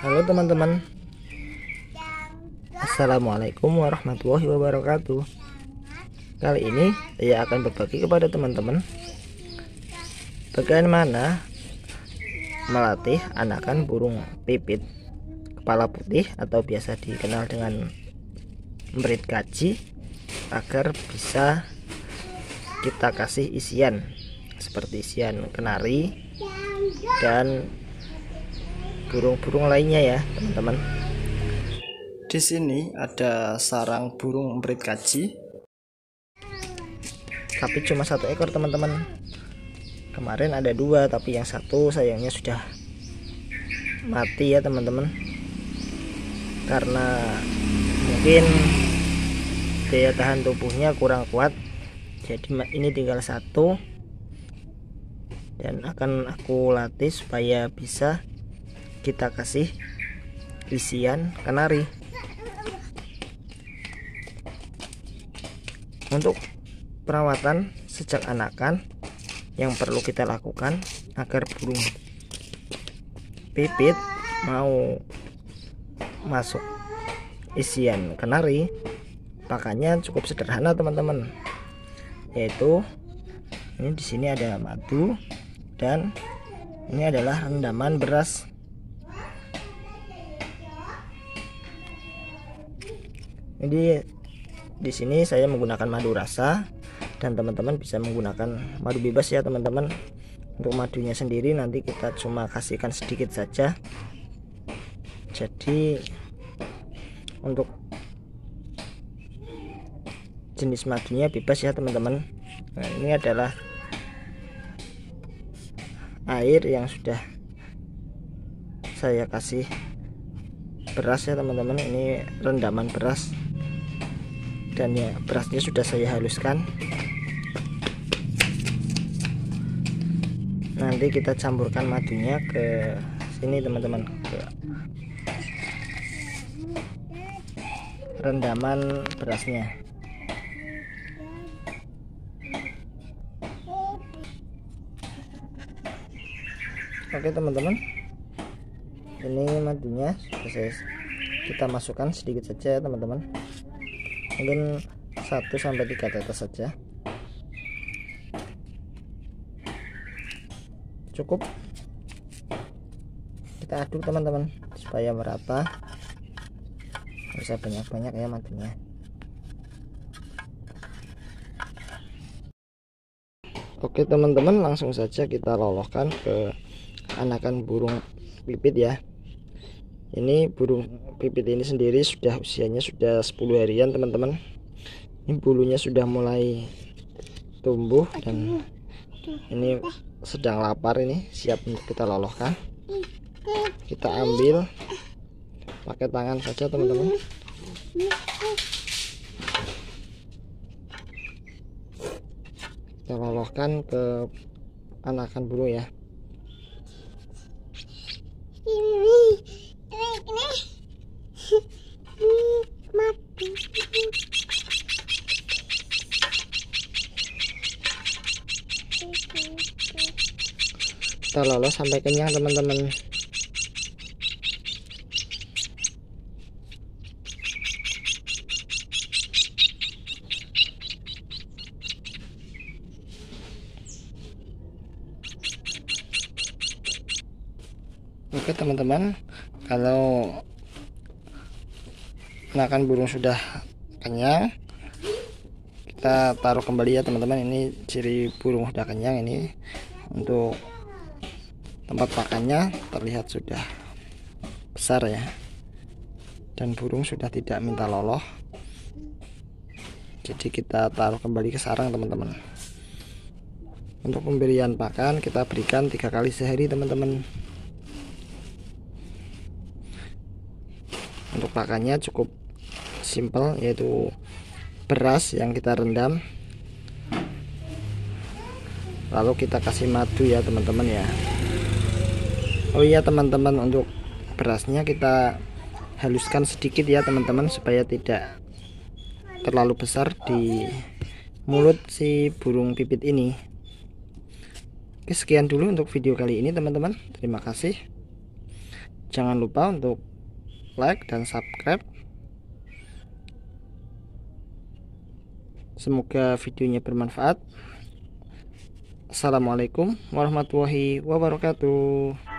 Halo teman-teman, Assalamualaikum warahmatullahi wabarakatuh. Kali ini saya akan berbagi kepada teman-teman bagaimana melatih anakan burung pipit kepala putih atau biasa dikenal dengan emrit kaji agar bisa kita kasih isian seperti isian kenari dan burung-burung lainnya ya teman-teman. Di sini ada sarang burung emrit kaji, tapi cuma satu ekor teman-teman. Kemarin ada dua, tapi yang satu sayangnya sudah mati ya teman-teman, karena mungkin daya tahan tubuhnya kurang kuat. Jadi ini tinggal satu dan akan aku latih supaya bisa kita kasih isian kenari. Untuk perawatan sejak anakan yang perlu kita lakukan agar burung pipit mau masuk isian kenari, pakannya cukup sederhana teman-teman, yaitu ini di sini ada madu dan ini adalah rendaman beras. Jadi di sini saya menggunakan madu rasa dan teman-teman bisa menggunakan madu bebas ya teman-teman. Untuk madunya sendiri nanti kita cuma kasihkan sedikit saja. Jadi untuk jenis madunya bebas ya teman-teman. Nah, ini adalah air yang sudah saya kasih beras ya teman-teman. Ini rendaman beras dan ya berasnya sudah saya haluskan. Nanti kita campurkan madunya ke sini teman-teman, ke rendaman berasnya. Oke teman-teman, ini madunya sudah kita masukkan sedikit saja ya teman-teman, mungkin 1-3 tetes saja cukup. Kita aduk teman-teman supaya merata, bisa banyak-banyak ya madunya. Oke teman-teman, langsung saja kita lolohkan ke anakan burung pipit ya. Ini burung pipit ini sendiri sudah usianya sudah 10 harian teman-teman. Ini bulunya sudah mulai tumbuh dan ini sedang lapar, ini siap untuk kita lolohkan. Kita ambil pakai tangan saja teman-teman. Kita lolohkan ke anakan burung ya. Kita lolos sampai kenyang teman-teman. Oke teman-teman, kalau anakan burung sudah kenyang, kita taruh kembali ya teman-teman. Ini ciri burung sudah kenyang. Ini untuk tempat pakannya terlihat sudah besar ya, dan burung sudah tidak minta loloh. Jadi kita taruh kembali ke sarang teman-teman. Untuk pemberian pakan kita berikan 3 kali sehari teman-teman. Untuk pakannya cukup simple, yaitu beras yang kita rendam, lalu kita kasih madu ya teman-teman ya. Oh iya teman-teman, untuk berasnya kita haluskan sedikit ya teman-teman, supaya tidak terlalu besar di mulut si burung pipit ini. Oke, sekian dulu untuk video kali ini teman-teman. Terima kasih. Jangan lupa untuk like dan subscribe. Semoga videonya bermanfaat. Assalamualaikum warahmatullahi wabarakatuh.